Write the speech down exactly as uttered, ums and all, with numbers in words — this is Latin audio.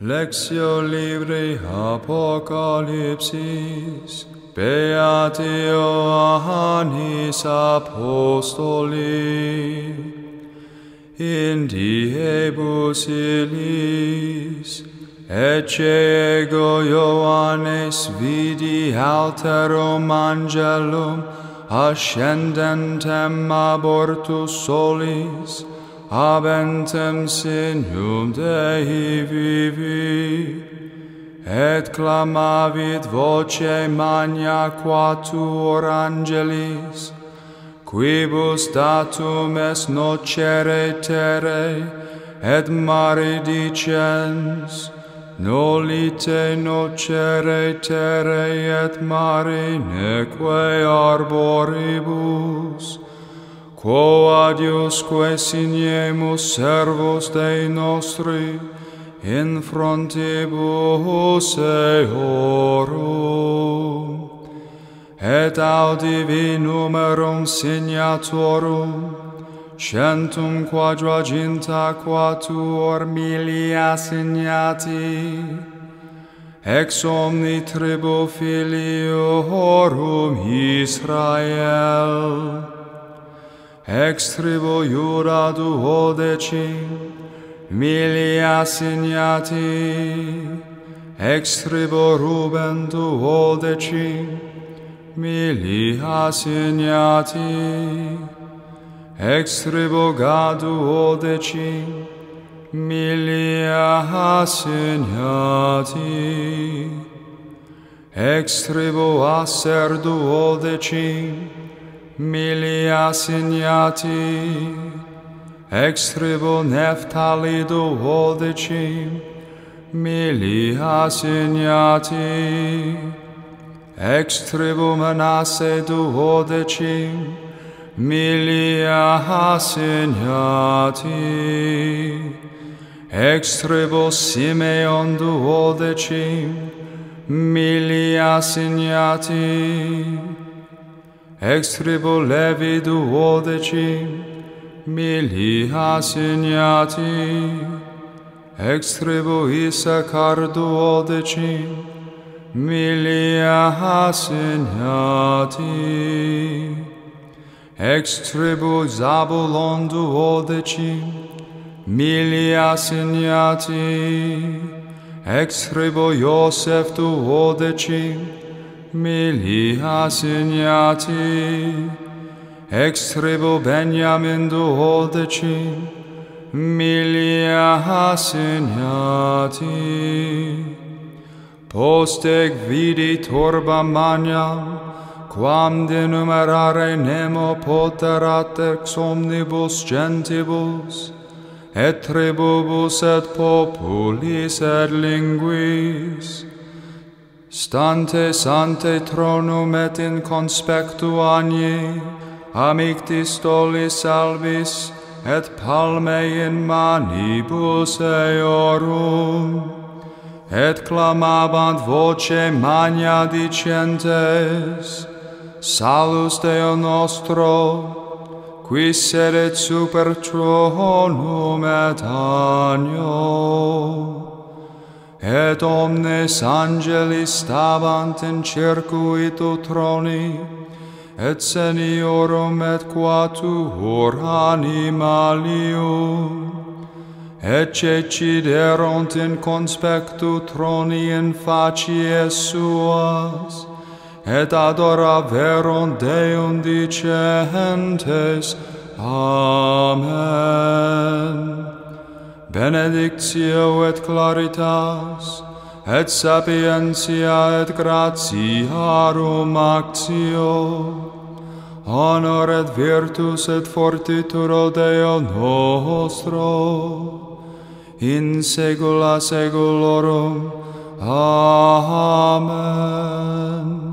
Lectio Libri Apocalypsis. Beati Ioannis Apostoli. In diebus illis, ecce ego Ioannes vidi alterum angelum ascendentem abortus solis, habentem signum Dei vivi, et clamavit voce magna quatuor angelis, quibus datum est nocere terre, et mare dicens, nolite nocere terre et mare neque arboribus, quo adiusque signemus servos Dei nostri, in frontibus eorum, et audi numerum signatorum, centum quadraginta quatuor milia signati, ex omni tribu filiorum Israel, ex tribu Iuda duodecim, milia signati, ex tribu Ruben duodecim, milia signati, ex tribu Gad duodecim, milia signati, ex tribu Aser duodecim, milia signati, ex tribu Nephtali duodecim, milia signati, ex tribu Manasse duodecim, milia signati, ex tribu Simeon duodecim, milia signati, ex tribu Levi duodecim, milia signati, ex tribu Issachar duodecim, milia signati, ex tribu Zabulon duodecim, milia signati, ex tribu Iosef duodecim, milia signati, ex tribu Benjamin duodecim, milia signati. Post ec vidi turba magnam, quam denumerare nemo poterat ex omnibus gentibus, et tribubus et populis et linguis, stante ante tronum et in conspectu agni, amictis tollis salvis, et palme in manibus eorum, et clamabant voce magna dicentes, Salus Deo nostro, qui sedet super tronum et agno, et omnes angelis stabant in circuitu troni, et seniorum et quatuor animalium, et ceciderunt in conspectu troni in facies suas, et adoraverunt Deum dicentes, Amen. Benedictio et claritas, et sapientia et gratiarum actio, honor et virtus et fortitudo Deo nostro, in saecula saeculorum. Amen.